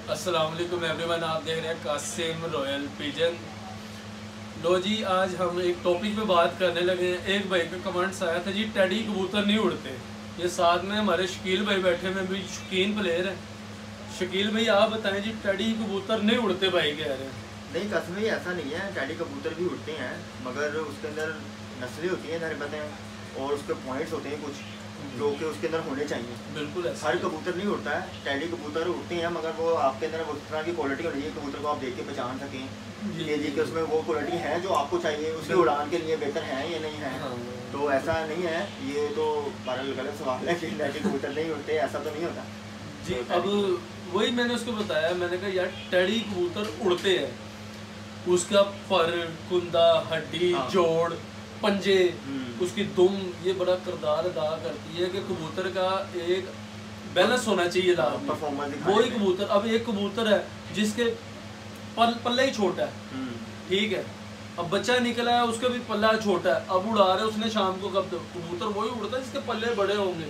अस्सलाम वालेकुम एवरीवन, आप देख रहे हैं कासिम रॉयल पिजन। लो जी, आज हम एक टॉपिक पे बात करने लगे हैं। एक भाई का कमेंट्स आया था जी, टेडी कबूतर नहीं उड़ते। ये साथ में हमारे शकील भाई बैठे हुए भी शौकीन प्लेयर हैं। शकील भाई आप बताएं जी, टेडी कबूतर नहीं उड़ते भाई कह रहे हैं। नहीं, कसम ही ऐसा नहीं है। टेडी कबूतर भी उड़ते हैं, मगर उसके अंदर नस्लें होती हैं जाहिर बात है, और उसके पॉइंट्स होते हैं कुछ जो कि उसके अंदर होने चाहिए। बिल्कुल हर कबूतर नहीं उड़ता है। टेडी कबूतर उड़ते हैं, मगर वो आपके अंदर उस तरह की क्वालिटी होनी चाहिए कबूतर को आप देख के पहचान सकें कि उसमें वो क्वालिटी है जो आपको चाहिए, उसकी उड़ान के लिए बेहतर है या नहीं है। हाँ। तो ऐसा नहीं है, ये तो बहरहाल गलत सवाल है कि टेडी कबूतर नहीं उड़ते, ऐसा तो नहीं होता जी। तो अब वही मैंने उसको बताया, मैंने कहा यार टेडी कबूतर उड़ते हैं, उसका पर, कुंदा, हड्डी, हाँ। जोड़, पंजे, उसकी दुम, ये बड़ा किरदार अदा करती है कि कबूतर का एक बैलेंस होना चाहिए लाभ में। वो ही कबूतर, अब एक कबूतर है जिसके पल्ला ही छोटा है, ठीक है, अब बच्चा निकला है, उसका भी पल्ला छोटा है, अब उड़ा रहे उसने शाम को, कब तक कबूतर वही उड़ता है जिसके पल्ले बड़े होंगे,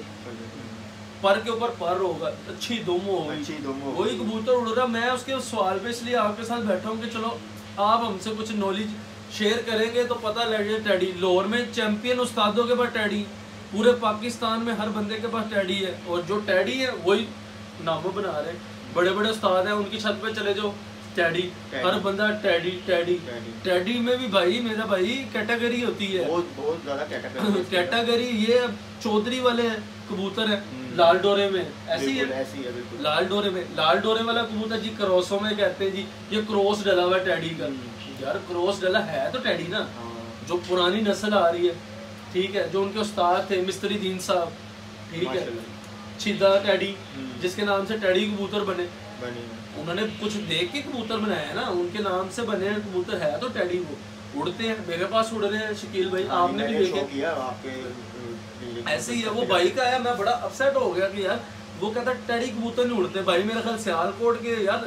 पर के ऊपर पर होगा, अच्छी दुम होगी, वही कबूतर उड़ रहा। मैं उसके सवाल पे इसलिए आपके साथ बैठा हूँ कि चलो आप हमसे कुछ नॉलेज शेयर करेंगे तो पता लगे। टेडी लाहौर में चैंपियन उस्तादों के पास टेडी, पूरे पाकिस्तान में हर बंदे के पास टेडी है, और जो टेडी है वही नाम बना रहे। बड़े बड़े उस्ताद हैं, उनकी छत पे चले जाओ, टेडी, हर बंदा टेडी टेडी टेडी में भी भाई मेरा भाई कैटेगरी होती है, बहुत ज्यादा कैटेगरी। ये चौधरी वाले कबूतर है लाल डोरे में, ऐसी है लाल डोरे में, लाल डोरे वाला कबूतर जी क्रॉसों में कहते हैं जी, ये क्रॉस डला हुआ टेडी का। यार क्रॉस डला है तो टेडी ना, जो पुरानी नस्ल आ रही है, ठीक है, जो उनके उस्ताद थे मिस्त्री दीन साहब, ठीक है, छिदा टेडी जिसके नाम से टेडी कबूतर बने, उन्होंने कुछ देख के कबूतर बनाया है ना, उनके नाम से बने हैं कबूतर, है तो टेडी। वो उड़ते हैं, मेरे पास उड़ रहे हैं शकील भाई, आपने भी देखे ऐसे ही है। वो भाई का है, मैं बड़ा अपसेट हो गया कि यार वो कहता टेडी कबूतर नहीं उड़ते। भाई मेरा ख्याल सियालकोट के यार,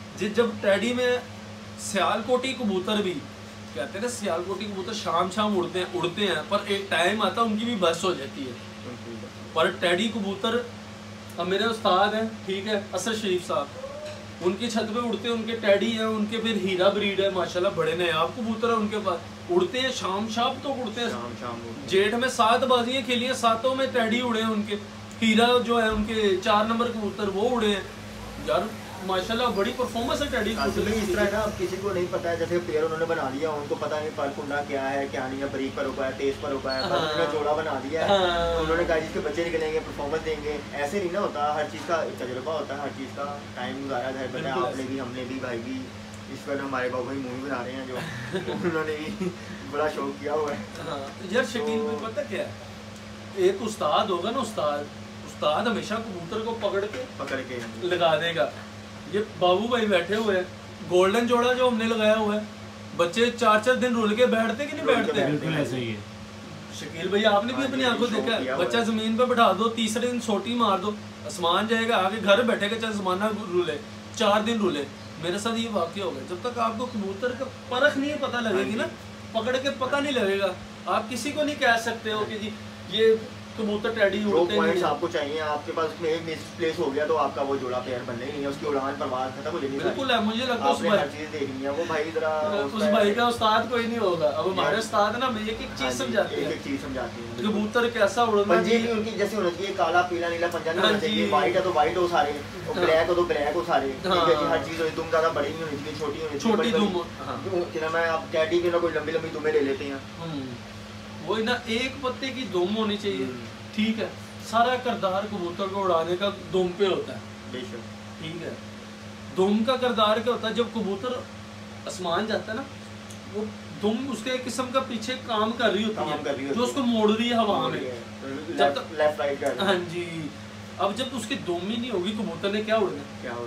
जब टेडी में सियालकोटी कबूतर भी कहते हैं ना, सियालकोटी कबूतर शाम उड़ते हैं, पर एक टाइम आता है उनकी भी बस हो जाती है। पर टेडी कबूतर, अब मेरे उस्ताद हैं, ठीक है, असर शरीफ साहब, उनकी छत पे उड़ते हैं, उनके टेडी हैं, उनके फिर हीरा ब्रीड है माशाल्लाह, बड़े नायाब कबूतर है उनके पास, उड़ते हैं शाम तो उड़ते हैं। जेठ में 7 बाजियां खेली हैं, 7 में टेडी उड़े हैं उनके। हीरा जो है उनके 4 नंबर कबूतर वो उड़े हैं यार, माशाल्लाह बड़ी परफॉर्मेंस है टेडी कबूतर। इस तरह ना, किसी को नहीं पता है, जैसे पेयर उन्होंने बना लिया, उनको पता नहीं पर कुंडा क्या है क्या नहीं है, बरीक पर होगा है, तेज पर होगा है, उन्होंने जोड़ा बना दिया है, उन्होंने कहा जिसके बच्चे निकलेंगे परफॉर्मेंस देंगे। ऐसे नहीं ना होता, हर चीज़ का एक तजुर्बा होता है, हर चीज़ का टाइम गुजारा जाए। पता है आपने भी, हमने भी, भाई भी, इस पर हमारे बाबू भाई मूवी बना रहे हैं जो उन्होंने भी बड़ा शौक किया हुआ है। यार शकील में पता क्या है, एक उस्ताद होगा ना, उस्ताद हमेशा कबूतर को पकड़ के लगा देगा। ये बाबू भाई बैठे हुए हैं, गोल्डन जोड़ा जो हमने लगाया हुआ है, बच्चे 4 दिन रुल के बैठते कि नहीं बैठते? बिल्कुल ऐसे ही है शकील भाई, आपने भी अपनी आंखों देखा है, बच्चा जमीन पे बैठा दो, तीसरे दिन सोटी मार दो, आसमान जाएगा, आगे घर बैठेगा, चाहे जमाना रुले, 4 दिन रुले। मेरे साथ ये वाकया हो गया। जब तक आपको कबूतर का परख नहीं पता लगेगी ना, पकड़ के पता नहीं लगेगा, आप किसी को नहीं कह सकते हो कि जी ये कबूतर टेडी उड़ते हैं। आपको चाहिए, आपके पास उसमें एक मिसप्लेस हो गया तो आपका वो जोड़ा पेयर बनने ही नहीं है, उसकी उड़ान परवाज खत्म हो जाएगी। बिल्कुल है, मुझे लगता है आपने हर चीज देखनी है। वो भाई जरा उस भाई का उस्ताद कोई नहीं होगा। अब हमारे उस्ताद ना एक चीज समझाते हैं, एक चीज समझाते हैं कबूतर कैसा उड़ना चाहिए, उनकी जैसे होना चाहिए, काला पीला नीला पंजा नहीं होना चाहिए, व्हाइट है तो व्हाइट हो सारे, ब्लैक हो तो ब्लैक हो सारे, हर चीज हो। दुम ज्यादा बड़ी नहीं होनी चाहिए, छोटी होनी चाहिए, छोटी दुम। मैं आप टेडी की ना कोई लंबी लंबी दुमें ले लेते हैं, वही ना, एक पत्ते की दुम होनी चाहिए, ठीक है। सारा किरदार कबूतर को उड़ाने का दुम पे होता है, ठीक है। दुम का किरदार क्या होता है, जब कबूतर आसमान जाता है ना, वो दुम उसके एक किस्म का पीछे काम कर रही होती है, जो उसको मोड़ रही है हवा में, जब तक लेफ्ट राइट। हाँ जी। अब जब उसकी दुम ही नहीं होगी, कबूतर ने क्या उड़ना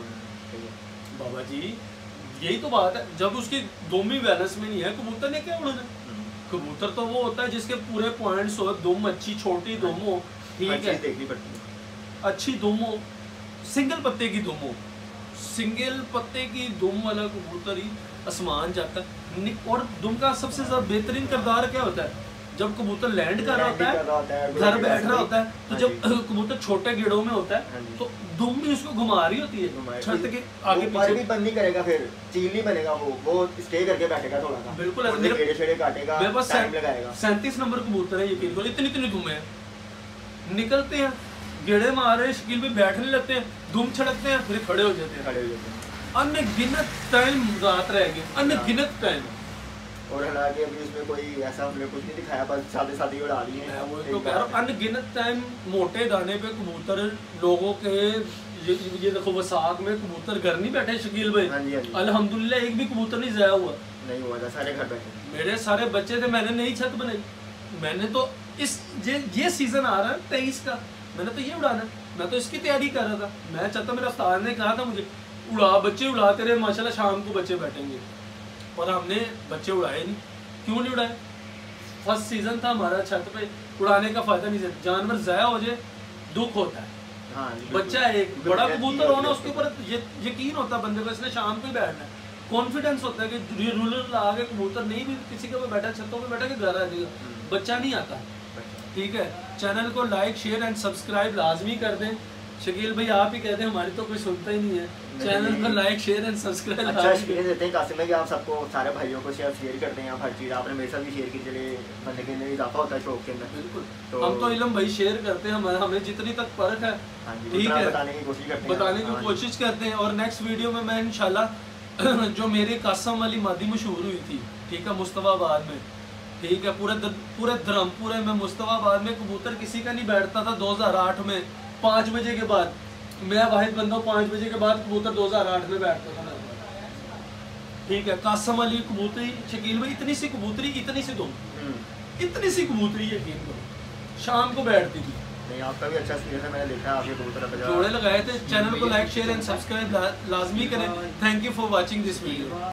बाबा जी, यही तो बात है। जब उसकी दुम ही बैलेंस में नहीं है, कबूतर ने क्या उड़ना? कबूतर तो वो होता है जिसके पूरे पॉइंट्स हो, दुम अच्छी छोटी दुम हो, ठीक है, देखनी पड़ती है, अच्छी दुम हो, सिंगल पत्ते की दुम हो, सिंगल पत्ते की दुम वाला कबूतर ही आसमान जाता है। और दुम का सबसे ज्यादा बेहतरीन किरदार क्या होता है, जब कबूतर लैंड कर रहा होता है, घर बैठ रहा होता है, तो जब कबूतर छोटे गेड़ों में होता है तो दुम भी उसको घुमा रही होती है छत के आगे पीछे। भी बंद नहीं करेगा, फिर चील नहीं बनेगा, वो स्टे करके बैठेगा थोड़ा सा। बिल्कुल ऐसे गेड़े शेड़े काटेगा, मेरे पास टाइम लगाएगा। 37 नंबर कबूतर है, यकीन करो इतनी दुम है, निकलते हैं गेड़े मार रहे, शकील भी बैठने लगते हैं, धूम छड़कते हैं, फिर खड़े हो जाते हैं। अनगिनत टाइम रात रह गए, अनगिनत टाइम। और हालांकि अभी इसमें कोई ऐसा हमने कुछ नहीं दिखाया, बस सादे सादे उड़ा दिए हैं। वो तो कह रहा हूं, अनगिनत टाइम मोटे दाने पे कबूतर लोगों के ये देखो वसाख में कबूतर घर नहीं बैठे शकील भाई। हाँ जी, हाँ जी। अल्हम्दुलिल्लाह एक भी कबूतर नहीं ज़ाया हुआ, नहीं हुआ था, सारे घर बैठे। मेरे सारे बच्चे थे, मैंने नई छत बनाई, मैंने तो इस ये सीजन आ रहा है 23 का, मैंने तो ये उड़ाना, मैं तो इसकी तैयारी कर रहा था। मैं चाहता, मेरा उस्ताद ने कहा था मुझे उड़ा, बच्चे उड़ाते रहे माशाल्लाह, शाम को बच्चे बैठेंगे, पर हमने बच्चे उड़ाए नहीं। क्यों नहीं उड़ाए? फर्स्ट सीजन था हमारा, छत पे उड़ाने का फायदा नहीं है, जानवर ज़ाया हो जाए दुख होता है। हाँ, बच्चा एक बड़ा कबूतर होना, उसके ऊपर यकीन होता है बंदे को, इसने शाम को ही बैठना है, कॉन्फिडेंस होता है कि रूलर आगे कबूतर नहीं भी किसी के बैठा, छतों पे बैठा के घर आ जाएगा, बच्चा नहीं आता। ठीक है, चैनल को लाइक शेयर एंड सब्सक्राइब लाजमी कर दें। शकील भाई आप ही कहते हैं, हमारी तो कोई सुनता ही नहीं है। चैनल को लाइक शेयर एंड सब्सक्राइब अच्छा एक्सपीरियंस देते हैं कासिम भाई, आप सबको सारे भाइयों को शेयर करते हैं आप हर चीज़, आपने मेरे साथ भी शेयर की, चलिए बंदे के अंदर इजाफा होता है शौक के अंदर। बिल्कुल, तो हम तो इल्म भाई शेयर करते हैं, हमें जितनी तक परख है ठीक है बताने की कोशिश करते हैं। और नेक्स्ट वीडियो में मैं इंशाल्लाह जो मेरे कासम वाली मादी मशहूर हुई थी, ठीक है, मुस्तफाबाद में, ठीक है, पूरे धर्मपुरे में मुस्तफाबाद में कबूतर किसी का नहीं बैठता था 2008 में 5 बजे के बाद, मैं वाहिद बंदा हूँ 5 बजे के बाद कबूतर 2008 में बैठता था। ठीक है, कासम अली कबूतरी, शकील भाई इतनी सी कबूतरी, इतनी सी दुम, इतनी सी कबूतरी यकीन करो शाम को बैठती थी। नहीं, आपका भी अच्छा एक्सपीरियंस है, मैंने देखा आपके कबूतर जोड़े लगाए थे। चैनल को लाइक शेयर एंड सब्सक्राइब लाजमी करें। Thank you for watching this video.